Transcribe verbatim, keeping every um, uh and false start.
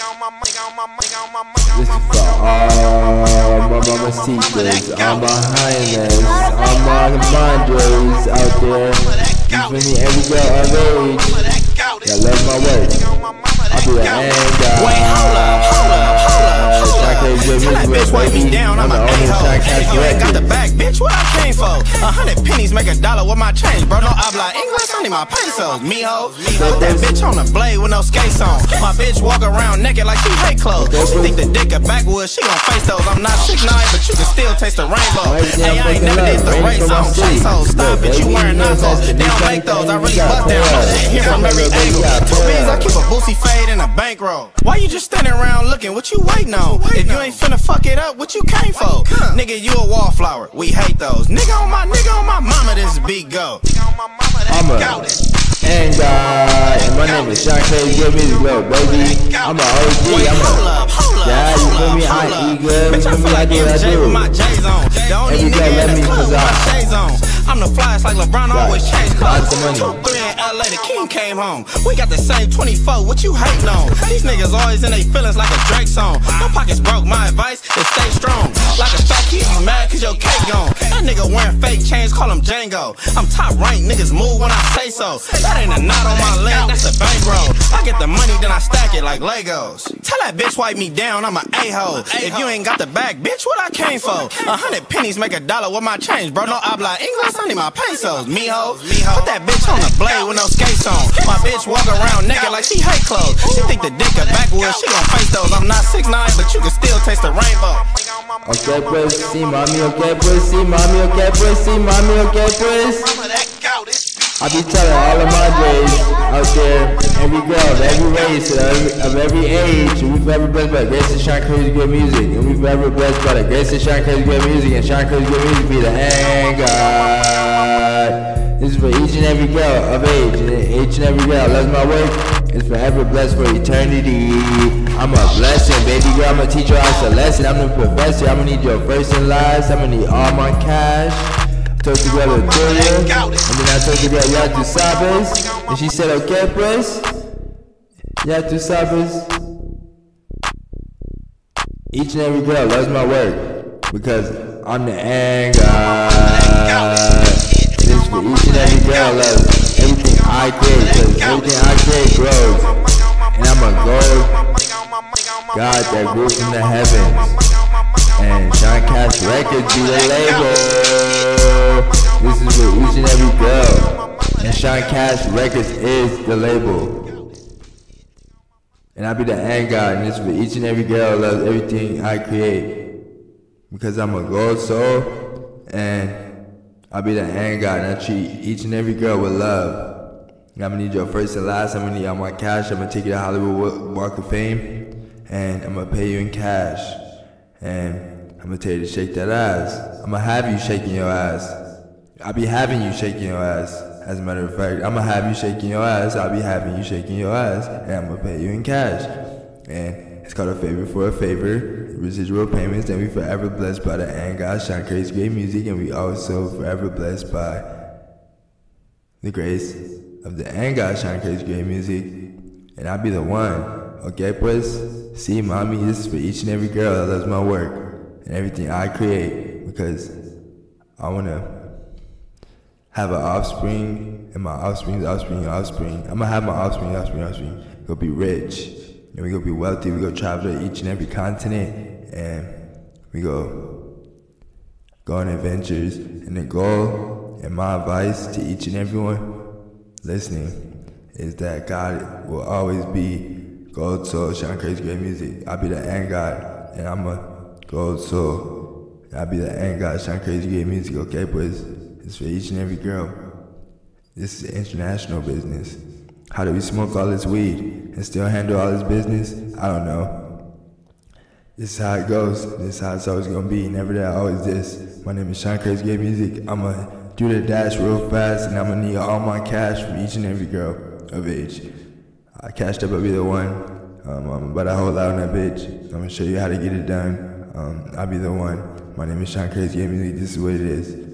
This is for all my mamacitas, all my hyenas, all my mandras out there. You feel me? Every girl of age that love my work. I'll be the end guy. Wait, hold up, hold up, hold up, hold up. Tell that bitch wipe me down, I'm, I'm an a-hole. If you ain't got the bag, bitch, what I came for? A hundred pennies make a dollar with my change, bro. No habla English, I need my pesos, mijo. Put that bitch on the blade with no skates on. My bitch walk around naked like she hate clothes. She think the dick a backwoods, she gon' face those. I'm not six nine, but you can still taste the rainbow. Hey, I ain't never did the race on chase hoes. Stop it, you wearing knockoffs. They don't make those, I really bust down my shit here from every angle. Two beans, I keep a boosie fade and a bankroll. Why you just standing around looking? What you waiting on? If you ain't finna fuck it up, what you came for? Nigga, you a wallflower. We hate those. Nigga on my nigga on my mama, this beat go. I'm a and guy, and my name is Sean Crazy. Give me the glow, baby. I'm a O G. I'm a yeah, you feel me? I eat good. Bitch, I feel like M J with my J's on. The only nigga in the club with my shades on. I'm the flyest like LeBron, always change clothes. Two, three in L A, the king came home. We got the same twenty-four, what you hating on? These niggas always in they feelings like a Drake song. No pockets broke, my advice is stay strong. Like a stock, keep you mad cause your cake gone. That nigga wearing fake chains, call him Django. I'm top ranked, niggas move when I say so. That ain't a knot on my leg, that's a bankroll. I get the money, then I stack it like Legos. Tell that bitch wipe me down, I'm an a-hole. If you ain't got the bag, bitch, what I came for? A hundred pennies make a dollar with my change, bro. No habla English, I need my pesos, mijo. Put that bitch on the blade with no skates on. My bitch walk around naked like she hate clothes. She think the dick a backwoods, she gon' face those. I'm not six nine, but you can still taste the rainbow. Okay, pues, sí, mami, okay, pues, sí, mami, okay, pues, sí, mami, okay, pues. I be telling all of my J's out there, every girl of every race, of every, of every age, we've ever blessed by the grace of Sean Crazy Good Music, and we've ever blessed by the grace of Sean Crazy Good Music, and Sean Crazy Good Music be the hand God. This is for each and every girl of age, and each and every girl loves my work. It's forever blessed for eternity. I'm a blessing, baby girl. I'm a teacher, I'm a lesson. I'm the professor. I'm gonna need your first and last. I'm gonna need all my cash. I told the girl Victoria, and then I told the girl Ya Tu Sabes, and she said, okay, pues. Ya Tu Sabes. Each and every girl loves my work because I'm the end God. This for each and every girl loves everything I create, because everything I create grows, and I'm a gold God that grew from the heavens. And Sean Cash Records be the label. This is for each and every girl, and Sean Cash Records is the label. And I be the end God, and this is for each and every girl who loves everything I create, because I'm a gold soul, and I'll be the end God, and I treat each and every girl with love. I'm gonna need your first and last. I'm gonna need all my cash. I'm gonna take you to Hollywood Walk of Fame, and I'm gonna pay you in cash. And I'm gonna tell you to shake that ass. I'm gonna have you shaking your ass. I'll be having you shaking your ass. As a matter of fact, I'm gonna have you shaking your ass. I'll be having you shaking your ass, and I'm gonna pay you in cash. And it's called a favor for a favor. Residual payments, and we forever blessed by the end God, Sean Crazy Great Music, and we also forever blessed by the grace of the end God, Sean Crazy Great Music, and I'll be the one. Okay, pues, see, mommy, this is for each and every girl that loves my work and everything I create, because I wanna have an offspring, and my offspring's offspring, offspring. I'm gonna have my offspring, offspring, offspring. Go be rich. And we gonna be wealthy, we gonna travel to each and every continent, and we go go on adventures. And the goal and my advice to each and everyone listening is that God will always be gold soul, Sean Crazy Great Music. I'll be the end God, and I'm a gold soul. I'll be the end God, Sean Crazy Great Music, okay, pues? It's for each and every girl. This is international business. How do we smoke all this weed and still handle all this business? I don't know. This is how it goes. This is how it's always gonna be. Never that, always this. My name is Sean Crazy Great Music. I'ma do the dash real fast, and I'ma need all my cash from each and every girl of age. I cashed up, I'll be the one. Um, I'm about to hold out on that bitch. I'm gonna show you how to get it done. Um, I'll be the one. My name is Sean Crazy Great Music. This is what it is.